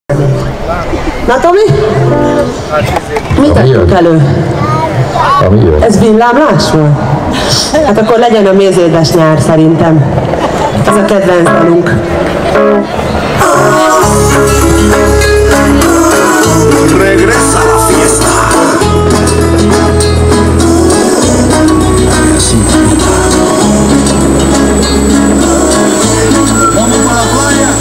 Na Tomi? Mit adjuk elő? Ez villámlás volt? Hát akkor legyen a mézédes nyár szerintem. Ez a kedvenc dalunk. Regresa la fiesta. Vamos para la playa.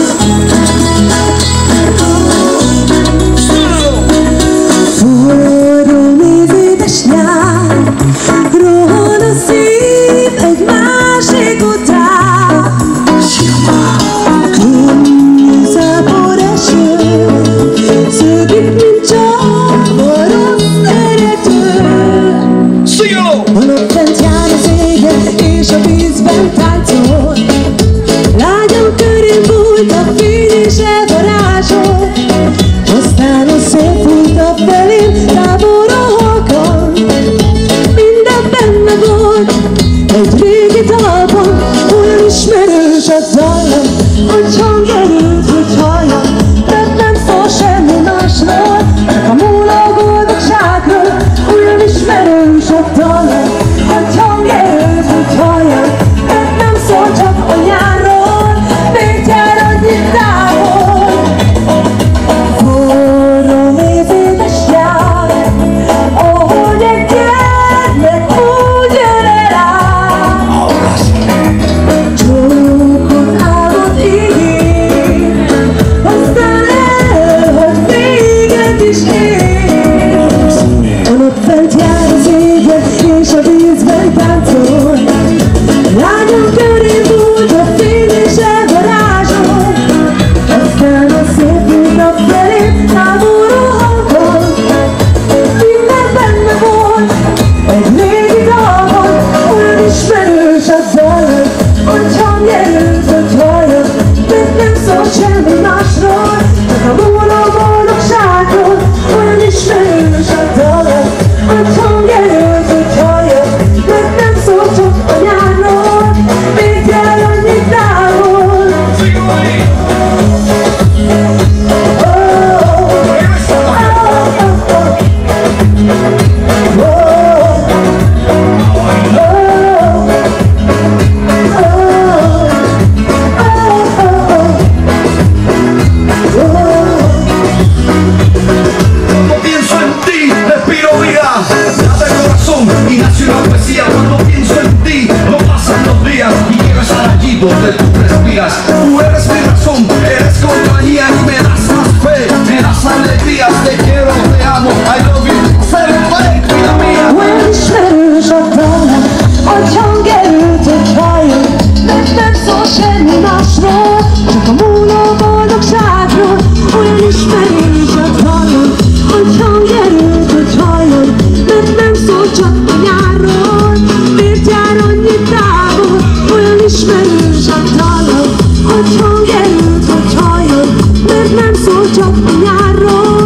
Forró mézédes nyár, rohan a szív egy másik után. Könnyű zápor eső, szökik, mint csavaros szerető. A nap fent jár az égen, és a vízben táncol. Lágyan körén bújt a fény, és elvarázsol. Aztán a szél fújt a felén, távolra halkan. Minden benne volt egy régi dalban, olyan ismerős a dallam, hogy hangerőt, hogy halljam, mert nem szól semmi másról, csak a múló boldogságról. Olyan ismerős a dallam, hogy hangerőt, hogy halljam, mert nem szól csak a nyárról, miért jár annyi távol. Forró mézédes nyár, ahogy egy gyermek úgy jön el át. Csókot álmod ígér, aztán elhagy, véget is ér. A nap fent jár az égen, és a vízben táncol. Lágyan körén bújt a fény, és elvarázsol. Aztán a szél fújt a felén, távolra halkan. Minden benne volt egy régi dalban, olyan ismerős a dallam, hogy hangerőt, hogy halljam, mert nem szól semmi másról, csak a múló boldogságról. Olyan ismerős a dallam, hogy hangerőt, hogy halljam, mert nem szól csak a nyárról, miért jár annyi távol. Cuando pienso en ti, respiro vida, nada de corazón y nace una poesía. Cuando pienso en ti, no pasan los días y llegas al allí donde tú respiras. Tú eres mi razón, eres compañía y me das más fe, me das alegrías. Te quiero, te amo, I love you, ser feliz, vida mía. Olyan ismerős a dallam, hogy hangerőt, hogy halljam, mert nem szól semmi másról, csak a múló boldogságról. Olyan ismerős a dallam, hogy hangerőt, hogy halljam, mert nem szól csak a nyárról, miért jár annyi távol. Olyan ismerős a dallam, hogy hangerőt, hogy halljam, mert nem szól csak a nyárról.